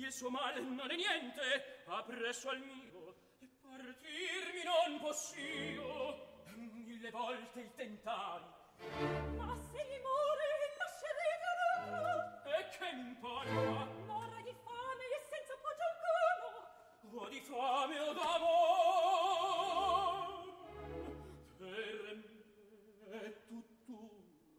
il suo male non è niente, appresso al mio, e partirmi non possio. 1000 volte il tentai. Ma se mi muore, lascerete un altro. E che m'importa? Morra di fame e senza appoggio alcuno. O di fame o d'amor, per me è tutt'uno.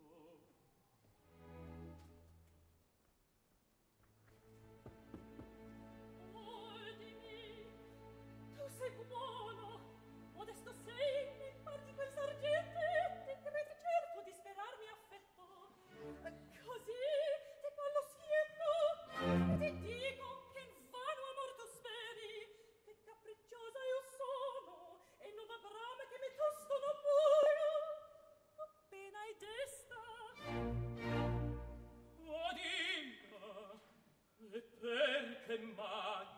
Tu sei buono, modesto sei, mi porti quel sorgente, ti credi certo di sperarmi affetto. Così ti parlo schietto, e ti dico che in vano amor tu speri, che capricciosa io sono, e non avrà che mi tostono pure, appena hai desta. Oh, dica, e perché mai?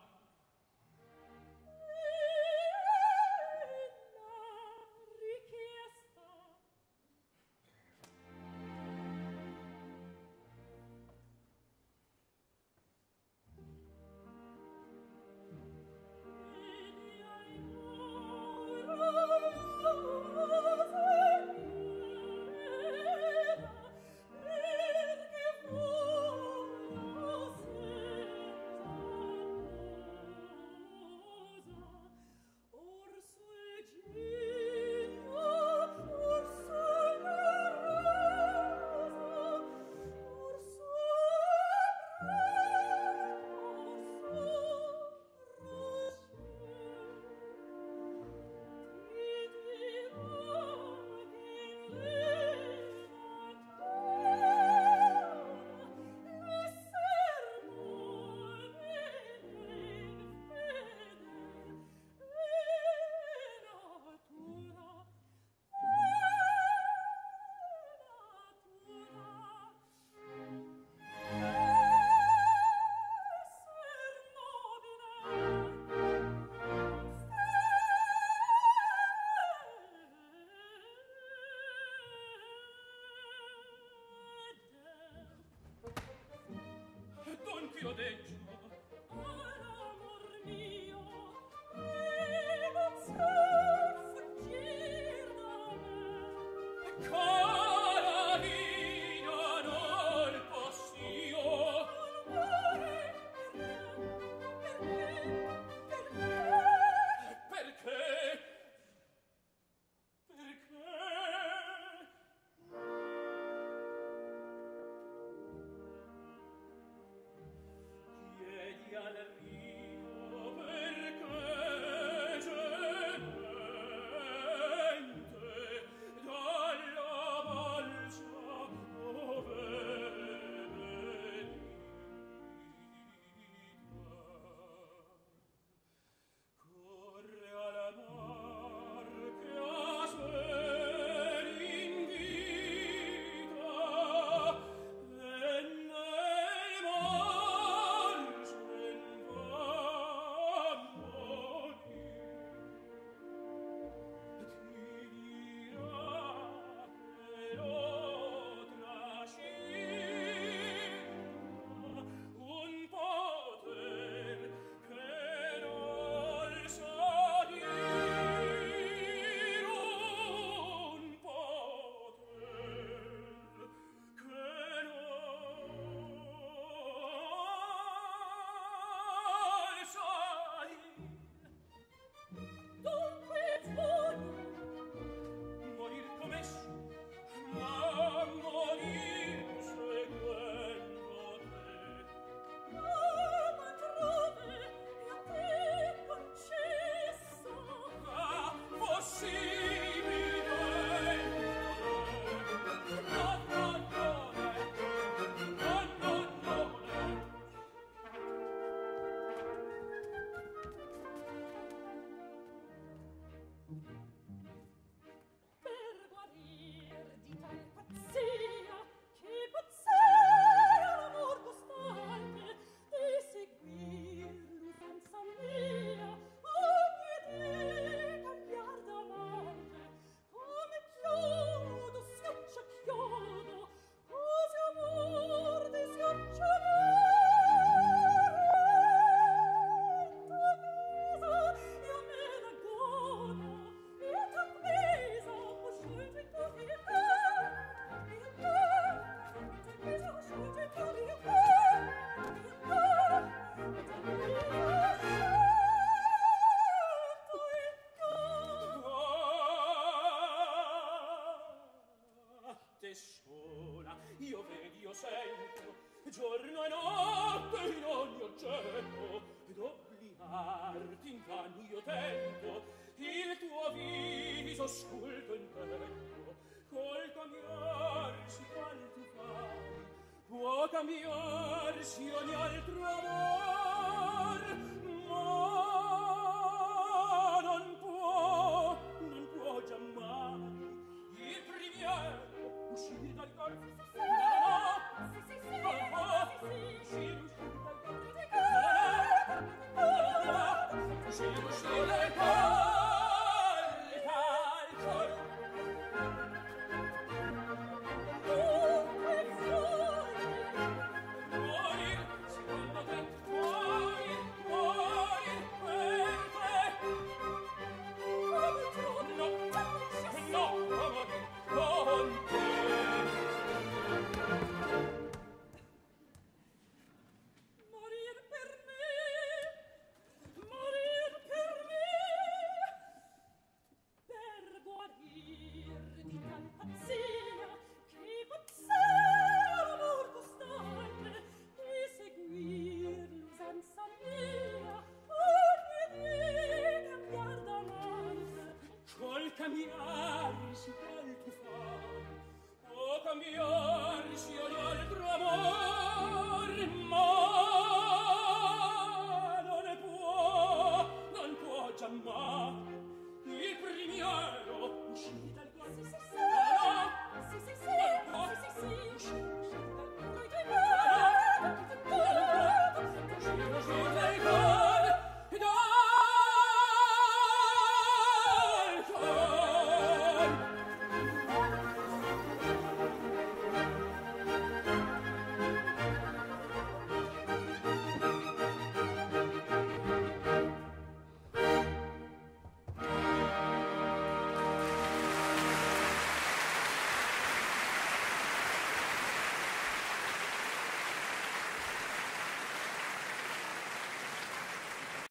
io tento, il tuo viso sculto intendo, col cambiarsi qual tu fai, può cambiarsi ogni altro amore.